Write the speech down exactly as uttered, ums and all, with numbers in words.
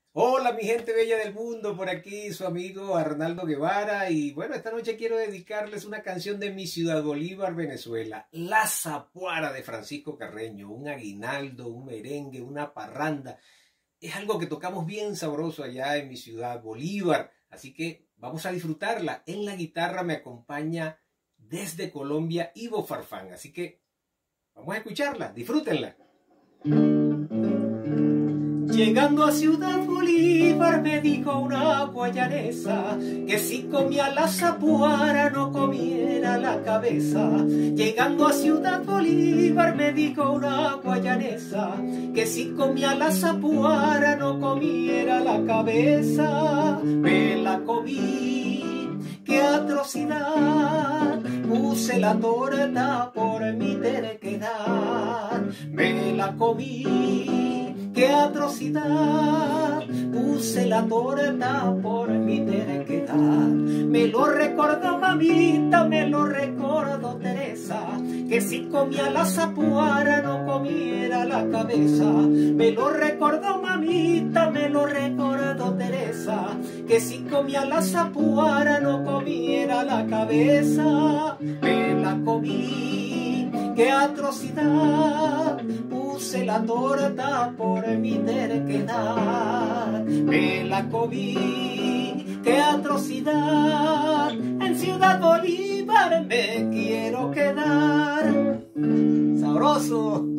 Hola mi gente bella del mundo, por aquí su amigo Arnaldo Guevara y bueno, esta noche quiero dedicarles una canción de mi ciudad Bolívar, Venezuela, La Zapuara de Francisco Carreño, un aguinaldo, un merengue, una parranda, es algo que tocamos bien sabroso allá en mi ciudad Bolívar, así que vamos a disfrutarla. En la guitarra me acompaña desde Colombia Ivo Farfán, así que vamos a escucharla, disfrútenla. Llegando a Ciudad Bolívar me dijo una guayanesa que si comía la zapuara no comiera la cabeza. Llegando a Ciudad Bolívar me dijo una guayanesa que si comía la zapuara no comiera la cabeza. Me la comí, qué atrocidad, puse la torta por mi terquedad. Me la comí, qué atrocidad, puse la torta por mi terquedad. Me lo recordó mamita, me lo recordó Teresa, que si comía la zapuara no comiera la cabeza. Me lo recordó mamita, me lo recordó Teresa, que si comía la zapuara no comiera la cabeza. Me la comí, qué atrocidad, puse la torta por mi terquedad. Me la comí, qué atrocidad, en Ciudad Bolívar me quiero quedar. Sabroso.